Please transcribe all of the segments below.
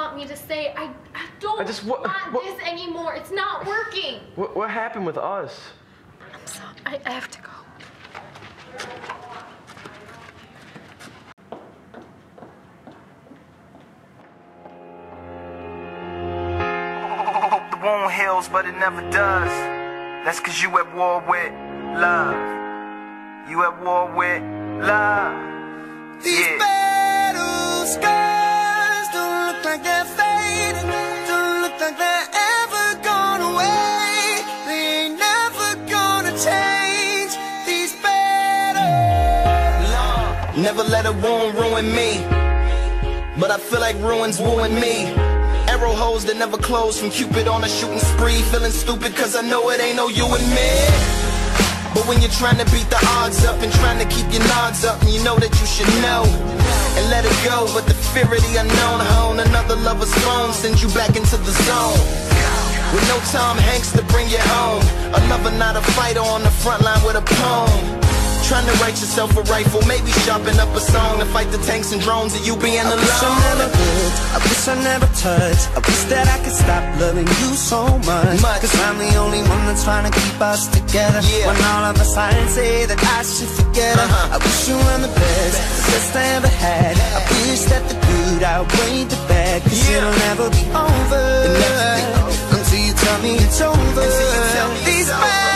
want me to say. I don't want this anymore. It's not working. What happened with us? I'm sorry. I have to go. Hope the wound heals, but it never does. That's cause you at war with love. You at war with love. These battle scars don't look like they're fading. Don't look like they're ever gone away. They ain't never gonna change. These battles. Never let a wound ruin me, but I feel like ruins wooing me. Arrow holes that never close from Cupid on a shooting spree. Feeling stupid cause I know it ain't no you and me. But when you're trying to beat the odds up and trying to keep your nods up, and you know that you should know and let it go, but the fear of the unknown hone another lover's phone sends you back into the zone. With no Tom Hanks to bring you home, a lover not a fighter on the front line with a poem. Trying to write yourself a rifle, maybe sharpen up a song to fight the tanks and drones and you being alone. I wish I never could, I wish I never touched. I wish that I could stop loving you so much. Cause I'm the only one that's trying to keep us together. When all of the signs say that I should forget her. I wish you were the best I ever had. I wish that the good outweighed the bad. Cause it'll never be over until you tell me it's over. These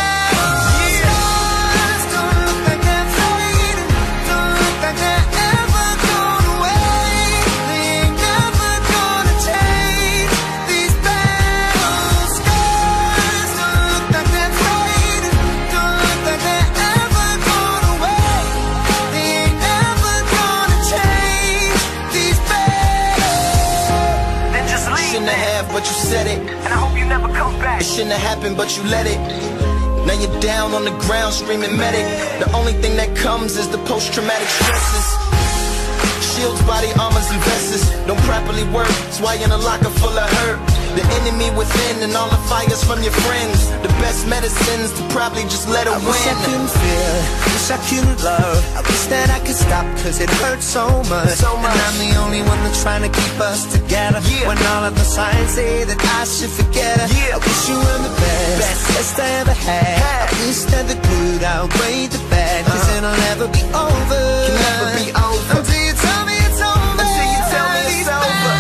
but you said it, and I hope you never come back. It shouldn't have happened, but you let it. Now you're down on the ground screaming medic. The only thing that comes is the post-traumatic stresses. Shields, body armors, and vests don't properly work. That's why you're in a locker full of hurt. The enemy within and all the fires from your friends. The best medicines to probably just let it win. I wish I couldn't feel, wish I couldn't love. I wish that I could stop cause it hurts so much. And I'm the only one that's trying to keep us together. When all of the signs say that I should forget her. I wish you were the best I ever had. I wish that the good outweighed the bad. Cause it'll never be over. Can never be over until you tell me it's over. Until you tell me it's over.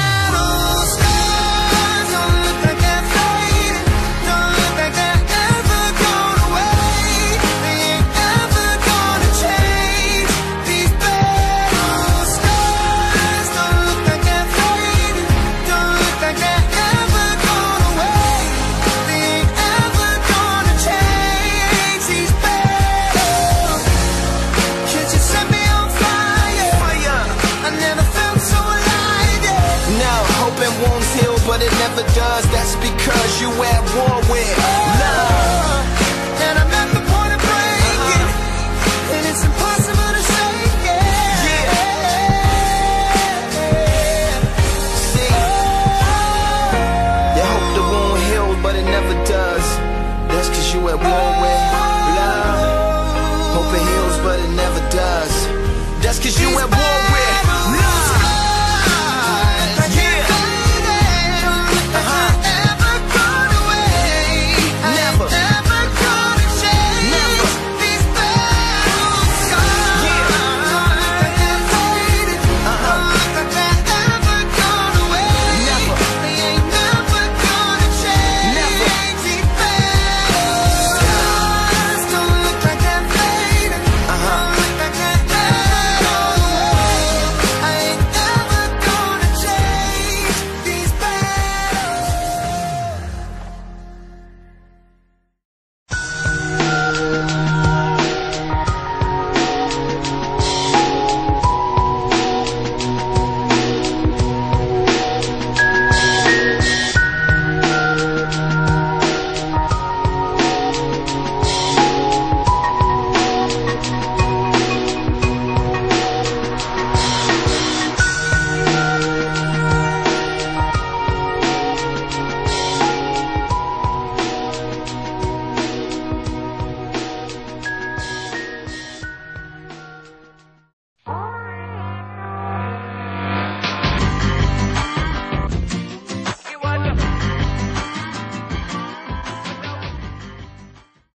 But it never does, that's because you at war with love. And I'm at the point of breaking, and it's impossible to shake it. See, you hope the wound heals, but it never does. That's cause you at war with love. Hope it heals, but it never does. That's cause you at war